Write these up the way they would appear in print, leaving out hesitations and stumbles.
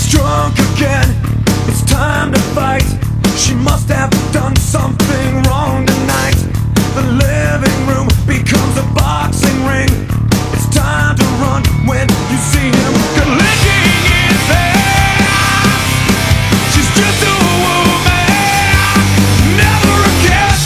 drunk again, it's time to fight. She must have done something wrong tonight. The living room becomes a boxing ring. It's time to run when you see him licking his ass. She's just a woman, never again.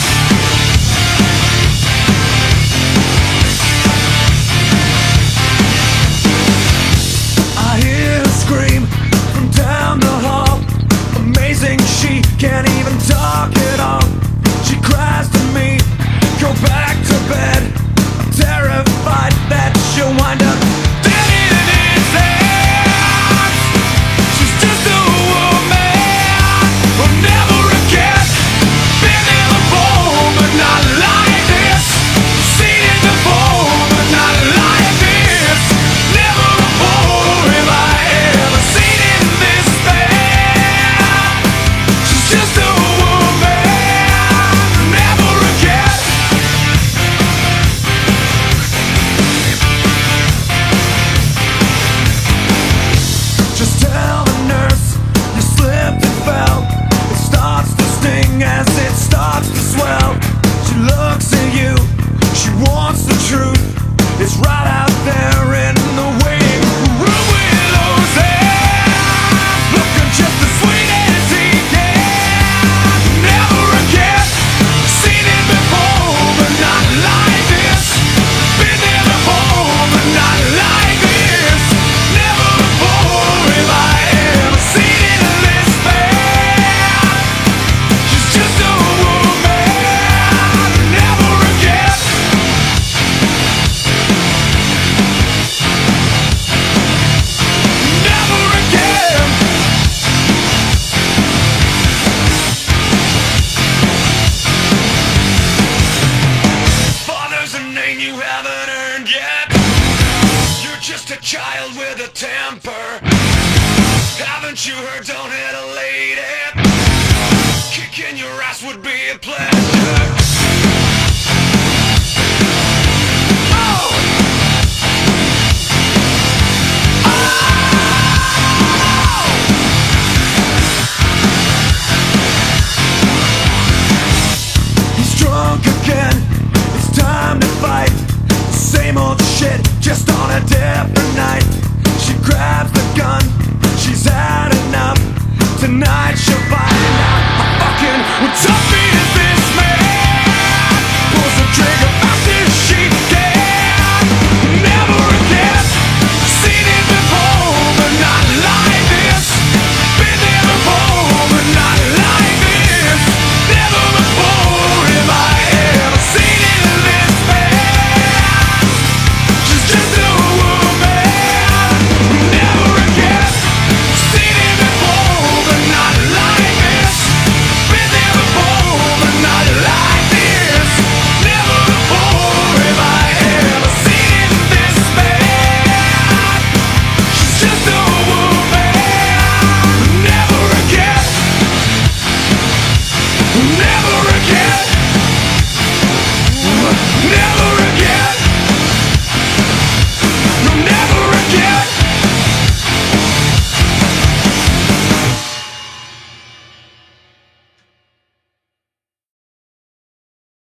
I hear her scream from down the hall. Amazing, she can't even talk at all. She cries to me, go back to bed. I'm terrified that she'll wind up dead in his hands. She's just a woman, will never again. Been in the bowl, but not like this. Seen it before, but not like this. Never before have I ever seen it this bad. She's just a woman, never again. Just tell the nurse you slipped and fell. It starts to sting as it starts to swell. She looks at you, she wants the truth. It's right out there in the waiting room with those hands, looking just as sweet as he can. Never again, seen it before, but not like this. Been there before, but not like this. Never before have I ever seen it this bad. She's just a woman, never again. Never again. Father's a name you haven't earned yet. You're just a child with a temper. Haven't you heard, don't hit a lady? Kicking your ass would be a pleasure. Oh! He's drunk again, it's time to fight. Same old shit, just on a different night. She grabs the gun, she's had enough. Tonight she'll find out how fucking tough is this man. Pulls the trigger fast as she can. Never again, seen it before, but not like this. Been there before, but not like this. Never before have I ever seen it this bad. She's just a woman, never again. Seen it before, but not like this. Been there before, but not like this. Never before have I ever seen it this bad. She's just a woman, never again. Never again.